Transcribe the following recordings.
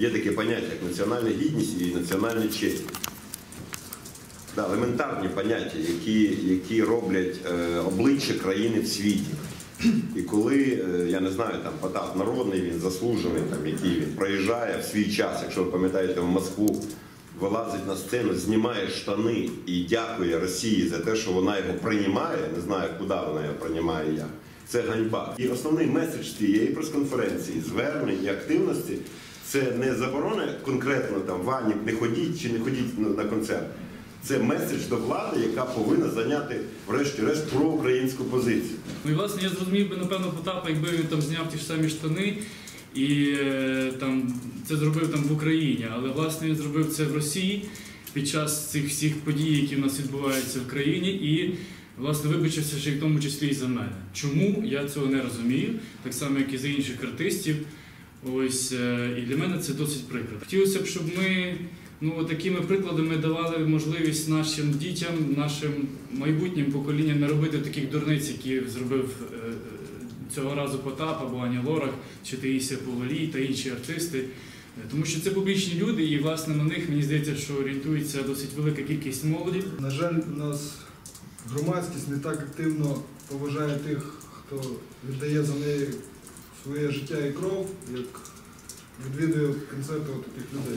є таке поняття, як національна гідність і національна честь. Да, елементарні поняття, які роблять обличчя країни в світі. І коли, я не знаю, там Потап народний, він заслужений, там, який він проїжджає в свій час, якщо ви пам'ятаєте, в Москву, вилазить на сцену, знімає штани і дякує Росії за те, що вона його приймає, не знаю, куди вона його приймає, як. Це ганьба. І основний меседж цієї прес-конференції, звернень і активності, це не заборона конкретно там Вані, не ходіть чи не ходіть на концерт. Це меседж до влади, яка повинна зайняти, врешті-решт, проукраїнську позицію. Ну і, власне, я зрозумів би, напевно, Потапа, якби він там зняв ті ж самі штани і там, це зробив там в Україні. Але, власне, він зробив це в Росії під час цих всіх подій, які в нас відбуваються в країні, і, власне, вибачився ще в тому числі і за мене. Чому? Я цього не розумію, так само, як і за інших артистів. Ось, і для мене це досить прикро. Хотілося б, щоб ми такими прикладами давали можливість нашим дітям, нашим майбутнім поколінням не робити таких дурниць, які зробив цього разу Потап або Аня Лорак, чи Таїсія Повалій та інші артисти. Тому що це публічні люди і, власне, на них, мені здається, що орієнтується досить велика кількість молоді. На жаль, у нас громадськість не так активно поважає тих, хто віддає за неї своє життя і кров, як відвідує концерти таких людей.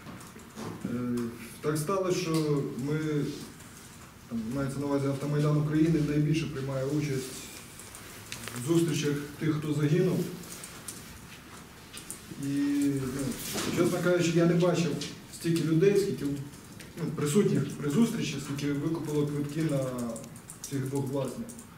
Так сталося, що ми, мається на увазі Автомайдан України, найбільше приймає участь в зустрічах тих, хто загинув. І, чесно кажучи, я не бачив стільки людей, скільки присутніх при зустрічі, скільки викупило квитки на цих двох власників.